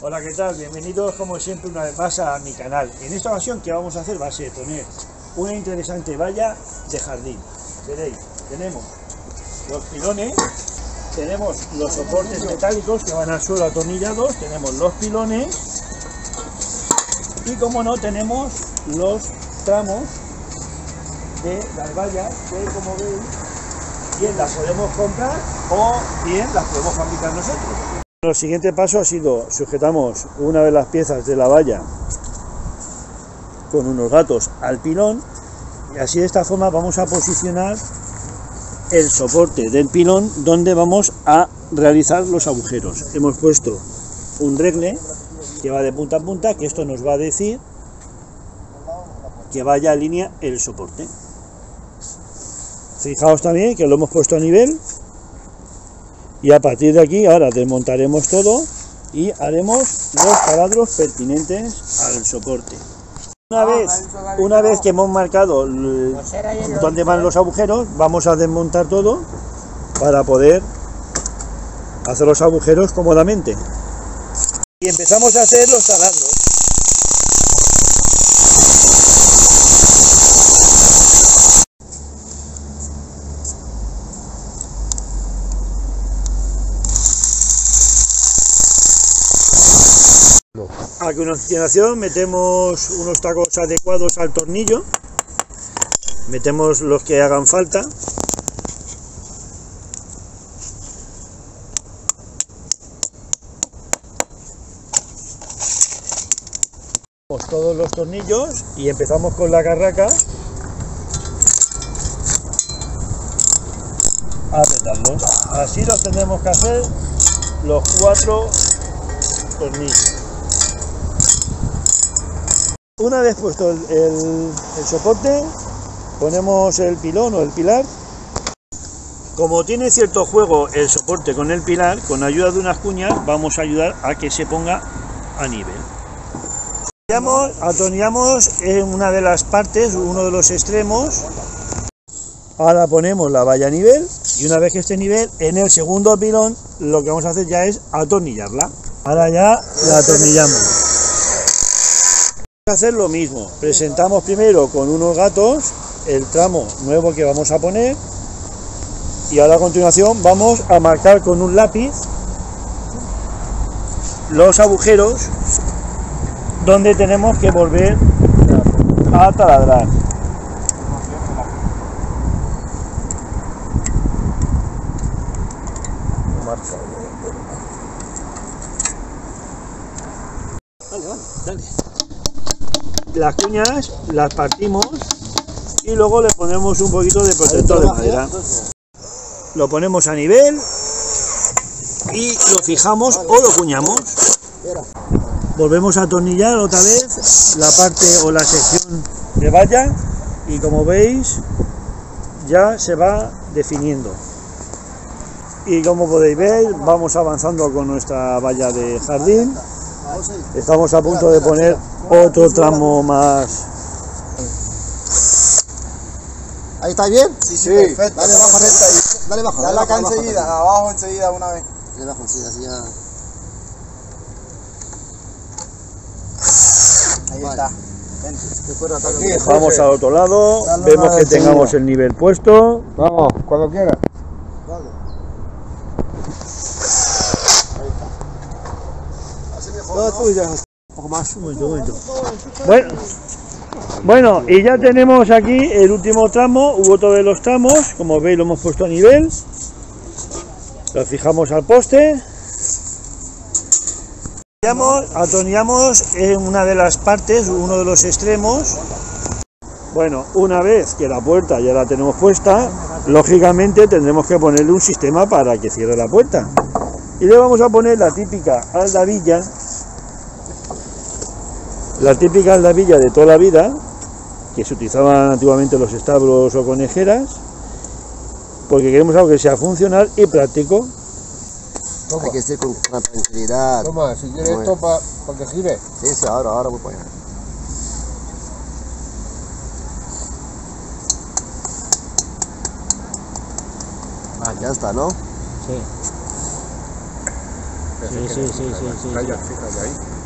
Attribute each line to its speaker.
Speaker 1: Hola, ¿qué tal? Bienvenidos como siempre una vez más a mi canal. En esta ocasión que vamos a hacer va a ser poner una interesante valla de jardín. Veréis, tenemos los pilones, tenemos los soportes metálicos que van al suelo atornillados, tenemos los pilones y como no tenemos los tramos de las vallas que como veis bien las podemos comprar o bien las podemos fabricar nosotros. El siguiente paso ha sido sujetamos una de las piezas de la valla con unos gatos al pilón y así de esta forma vamos a posicionar el soporte del pilón donde vamos a realizar los agujeros. Hemos puesto un regle que va de punta a punta, que esto nos va a decir que vaya a línea el soporte. Fijaos también que lo hemos puesto a nivel. Y a partir de aquí ahora desmontaremos todo y haremos los taladros pertinentes al soporte. Una vez que hemos marcado dónde van los agujeros, vamos a desmontar todo para poder hacer los agujeros cómodamente. Y empezamos a hacer los taladros. A continuación metemos unos tacos adecuados al tornillo, metemos los que hagan falta. Todos los tornillos y empezamos con la carraca a apretarlos. Así los tendremos que hacer los 4 tornillos. Una vez puesto el soporte, ponemos el pilón o el pilar. Como tiene cierto juego el soporte con el pilar, con ayuda de unas cuñas vamos a ayudar a que se ponga a nivel. Atornillamos en una de las partes, uno de los extremos. Ahora ponemos la valla a nivel y una vez que esté a nivel, en el segundo pilón lo que vamos a hacer ya es atornillarla. Ahora ya la atornillamos. Hacer lo mismo, presentamos primero con unos gatos el tramo nuevo que vamos a poner y ahora a continuación vamos a marcar con un lápiz los agujeros donde tenemos que volver a taladrar. Dale. Las cuñas las partimos y luego le ponemos un poquito de protector de madera. Lo ponemos a nivel y lo fijamos o lo cuñamos. Volvemos a atornillar otra vez la parte o la sección de valla y como veis ya se va definiendo. Y como podéis ver vamos avanzando con nuestra valla de jardín. Estamos a punto de poner otro tramo más.
Speaker 2: ¿Ahí está bien?
Speaker 3: Sí, perfecto.
Speaker 2: Dale bajo, dale bajo.
Speaker 3: Dale acá enseguida, abajo enseguida una vez.
Speaker 2: Dale bajo enseguida, así ya.
Speaker 3: Ahí
Speaker 2: vale.
Speaker 3: está. Vente.
Speaker 1: Vamos al otro lado, vemos que tengamos el nivel puesto.
Speaker 3: Vamos, cuando quiera.
Speaker 2: Vale.
Speaker 3: Todo tuyo.
Speaker 2: Un poco más.
Speaker 1: Un momento. Bueno, y ya tenemos aquí el último tramo, hubo todos los tramos, como veis lo hemos puesto a nivel. Lo fijamos al poste. Atornillamos en una de las partes, uno de los extremos. Bueno, una vez que la puerta ya la tenemos puesta, lógicamente tendremos que ponerle un sistema para que cierre la puerta. Y le vamos a poner la típica aldabilla de toda la vida, que se utilizaban antiguamente en los establos o conejeras, porque queremos algo que sea funcional y práctico.
Speaker 2: Toma. Hay que ser con tranquilidad.
Speaker 3: Toma, si quieres esto para que gire.
Speaker 2: Sí, ahora voy para allá. Ya está, ¿no?
Speaker 1: Sí. Sí, sí, sí, sí, sí.
Speaker 3: Calla, fíjate ahí.